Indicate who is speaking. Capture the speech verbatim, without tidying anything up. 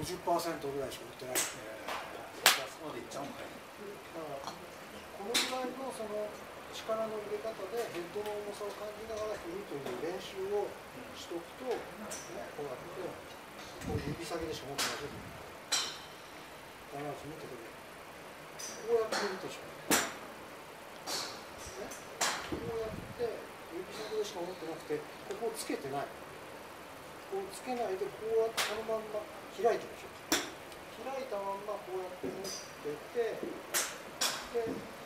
Speaker 1: じゅっパーセント ぐらいしか売ってないんで、
Speaker 2: そこまでいっちゃうんかい。
Speaker 1: だからこのぐらいのその力の入れ方でヘッドの重さを感じながら振るという練習をしとくと、ね、こうやってこう指先でしか持ってないです必ず見てくれ。こうやって振るでしょ、ね、こうやって指先でしか持ってなくて、ここをつけてない、こうつけないでこうやってそのまんま開いてるでしょ。開いたまんまこうやって持ってて、で